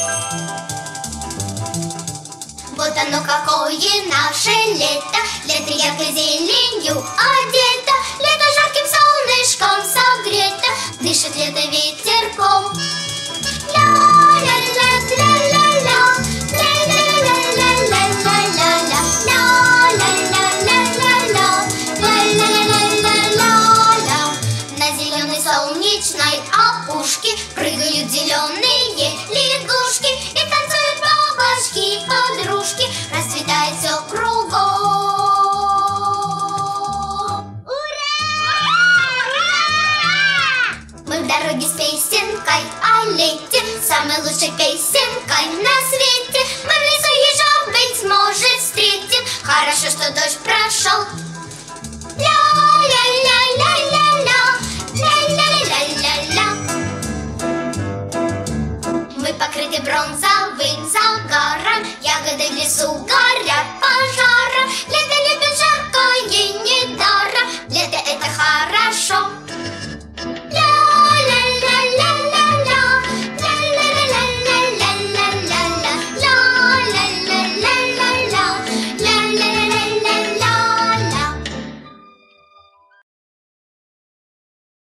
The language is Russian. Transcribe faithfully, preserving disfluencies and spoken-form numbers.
Вот оно какое наше лето, лето яркой зеленью одето, лето жарким солнышком согрето, дышит лето ветерком. Ля-ля-ля-ля-ля-ля, ля-ля-ля-ля-ля-ля-ля, ля-ля-ля-ля-ля-ля-ля-ля-ля. На зеленой солнечной опушке прыгают зеленые лягушки и танцуют бабочки-подружки, расцветает все кругом. Ура! Мы в дороге с песенкой о лете, самой лучшей песенкой на свете. Мы в лесу еще, быть может, встретим, хорошо, что дождь прошел. Ля-ля-ля-ля-ля-ля, ля-ля-ля-ля-ля. Мы покрыты бронзовым загаром, ягоды в лесу горят